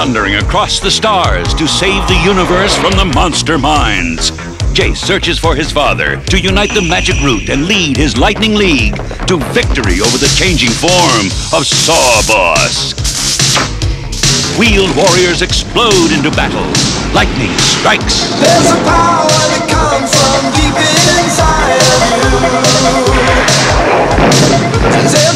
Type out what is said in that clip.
thundering across the stars to save the universe from the monster minds. Jayce searches for his father to unite the magic root and lead his Lightning League to victory over the changing form of Sawboss. Wheeled warriors explode into battle. Lightning strikes. There's a power that comes from deep inside of you.